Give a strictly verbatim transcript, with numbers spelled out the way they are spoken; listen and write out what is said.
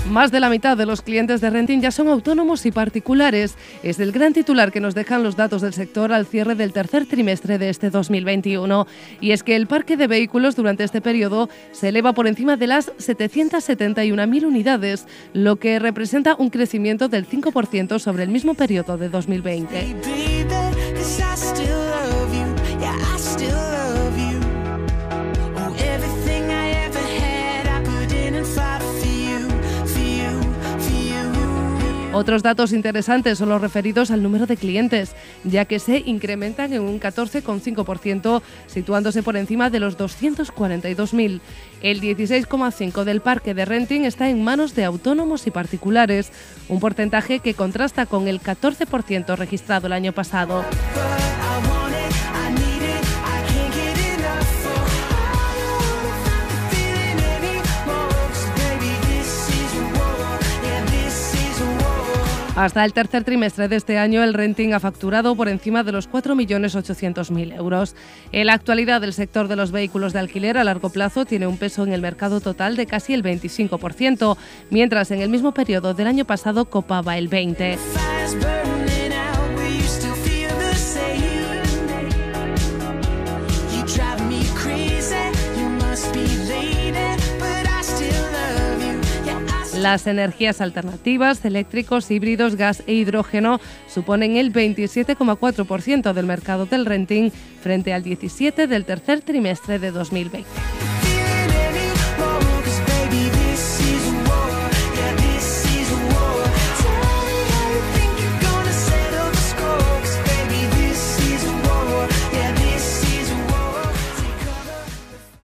Más de la mitad de los clientes de renting ya son autónomos y particulares. Es el gran titular que nos dejan los datos del sector al cierre del tercer trimestre de este dos mil veintiuno. Y es que el parque de vehículos durante este periodo se eleva por encima de las setecientas setenta y una mil unidades, lo que representa un crecimiento del cinco por ciento sobre el mismo periodo de dos mil veinte. Otros datos interesantes son los referidos al número de clientes, ya que se incrementan en un catorce coma cinco por ciento, situándose por encima de los doscientos cuarenta y dos mil. El dieciséis coma cinco por ciento del parque de renting está en manos de autónomos y particulares, un porcentaje que contrasta con el catorce por ciento registrado el año pasado. Hasta el tercer trimestre de este año, el renting ha facturado por encima de los cuatro millones ochocientos mil euros. En la actualidad, el sector de los vehículos de alquiler a largo plazo tiene un peso en el mercado total de casi el veinticinco por ciento, mientras en el mismo periodo del año pasado copaba el veinte por ciento. Las energías alternativas, eléctricos, híbridos, gas e hidrógeno suponen el veintisiete coma cuatro por ciento del mercado del renting frente al diecisiete por ciento del tercer trimestre de dos mil veinte.